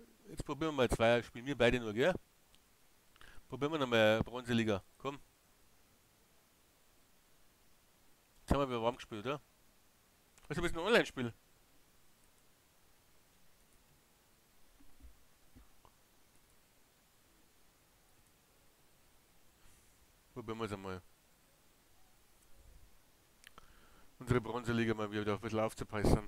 Jetzt probieren wir mal zwei. Spielen wir beide nur, gell? Probieren wir nochmal Bronzeliga. Komm, jetzt haben wir warm gespielt, oder? Also, du bist ein Online-Spiel. Probieren wir es einmal. Unsere Bronzeliga mal wieder ein bisschen aufzupeissern.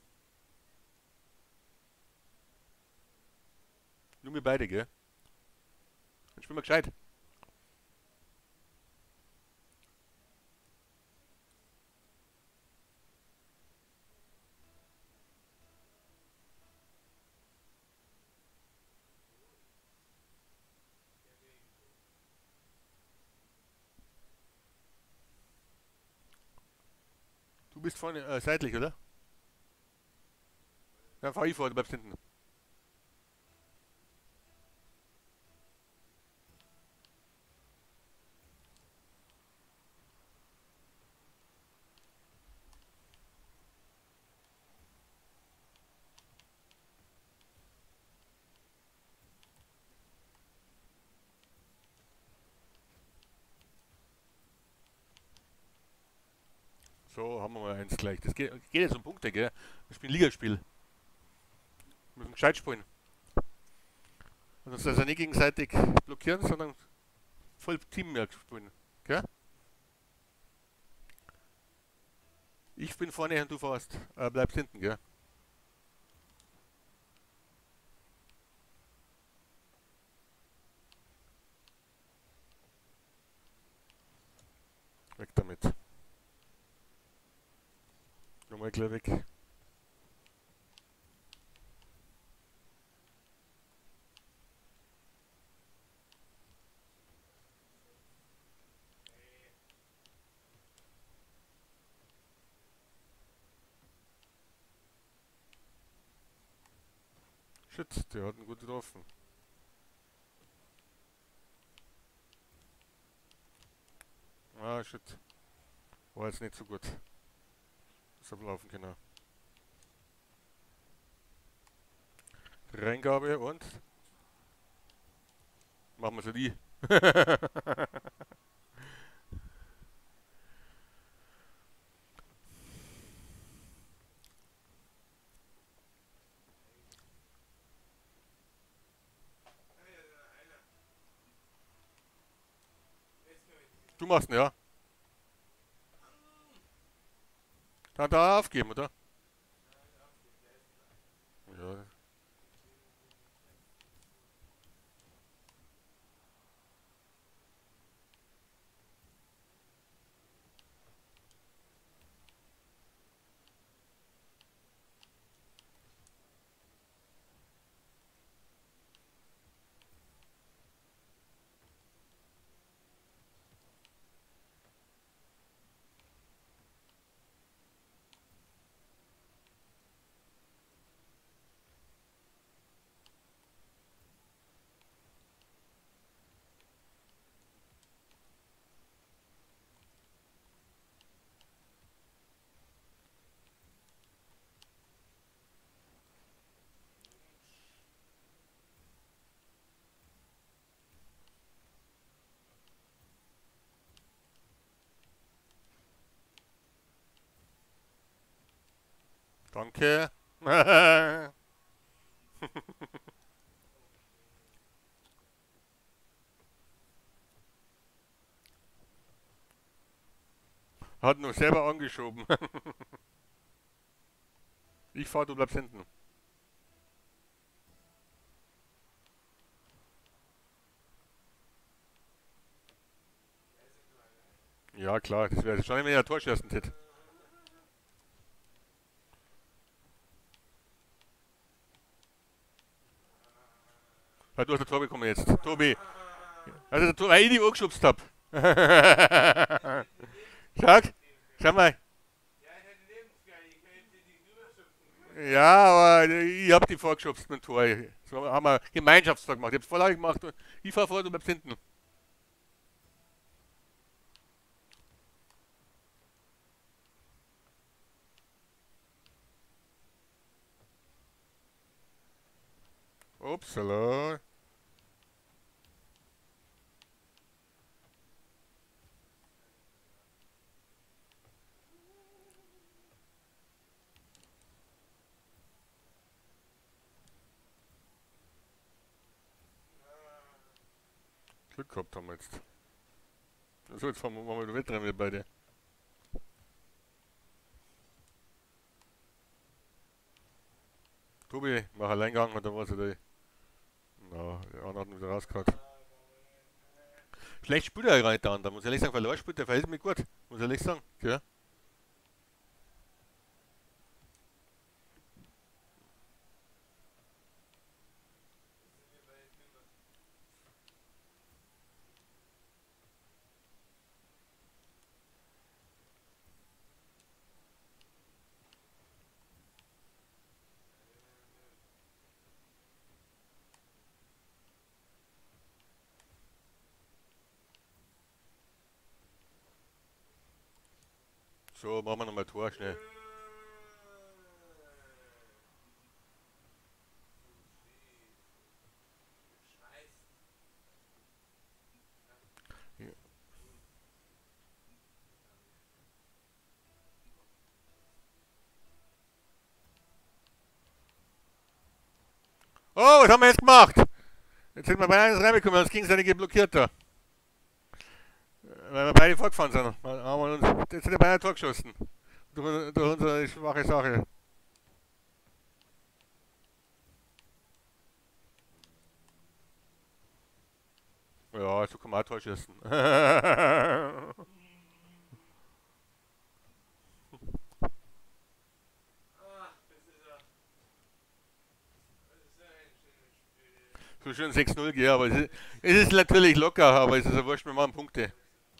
Nur wir beide, gell? Dann spielen wir gescheit. Du bist vorne seitlich, oder? Dann fahr ich vor, du bleibst hinten. So, haben wir mal eins gleich. Das geht jetzt um Punkte, gell? Wir spielen Ligaspiel. Wir müssen gescheit spielen. Und uns also nicht gegenseitig blockieren, sondern voll Teamwork spielen. Gell? Ich bin vorne und du fährst. Bleibst hinten, gell? Weg damit. Nochmal gleich weg. Shit, der hat ihn gut getroffen. Ah, shit. War jetzt nicht so gut. Das hat laufen können. Reingabe und machen wir so die. Du machst ihn, ja? Dann da aufgeben, oder? Ja. Danke. Hat nur selber angeschoben. Ich fahr, du bleibst hinten. Ja, klar, das wäre schon immer der Torschützen-Tit. Ja, du hast ein Tor bekommen jetzt. Tobi. Also der Tor, weil ich die angeschubst hab. Sag, schau mal. Ja, aber ich hab die vorgeschubst mit dem Tor. So haben wir Gemeinschaftstor gemacht. Ich hab's Vorlage gemacht. Ich fahr vor, du bleibst hinten. Upsala. Glück gehabt haben wir jetzt. So, jetzt fahren wir mal wieder Wettrennen wir beide. Tobi, mach Alleingang oder was oder? Na, der andere hat ihn wieder rausgehauen. Schlecht spielt er rein da, muss ich ehrlich sagen, verloren spielt der verhält mich gut, muss ich ehrlich sagen. Ja. So, machen wir nochmal Tor schnell. Ja. Oh, was haben wir jetzt gemacht? Jetzt sind wir bei eines reingekommen, das gegenseitig blockiert da. Weil wir beide fortgefahren sind. Haben wir uns, jetzt sind wir beide Tor geschossen. Durch unsere schwache Sache. Ja, so kann man auch Tor schießen. So schön 6-0 gehen, aber es ist natürlich locker, aber es ist ja wurscht, wir machen Punkte.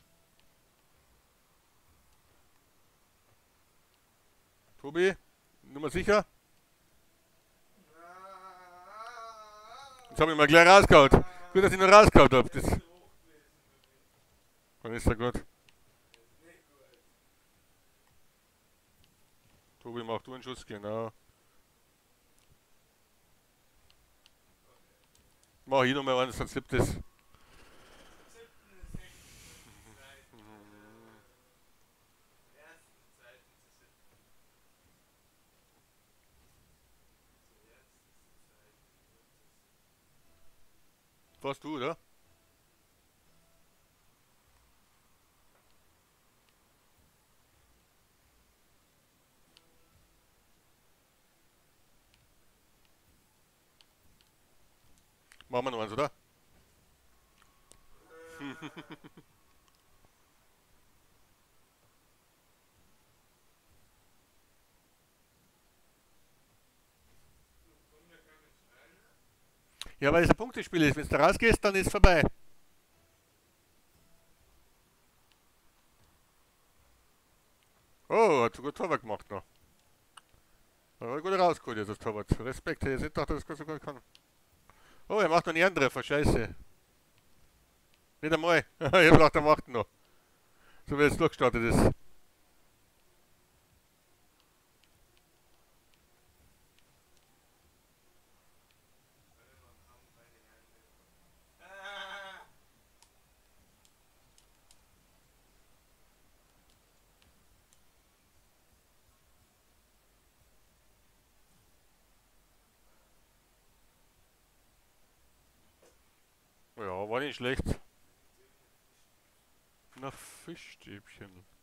Tobi, Nummer sicher? Jetzt habe ich mal gleich rausgehauen. Gut, dass ich noch rausgehauen habe. Dann ist ja gut. Tobi, mach du einen Schuss, genau. Mach ich nochmal eins, dann slippt es. Warst du, oder? Machen wir noch eins, oder? Ja, weil es ein Punktespiel ist. Wenn du rausgehst, dann ist es vorbei. Oh, hat sogar Torwart gemacht noch. Aber gut rausgeholt jetzt das Torwart. Respekt, ich hätte gedacht, dass das so gut kann. Oh, er macht noch einen Ehrentreffer, scheiße. Nicht einmal. Ich hab gedacht, er macht ihn noch. So wie es durchgestartet ist. Ja, war nicht schlecht. Na, Fischstäbchen.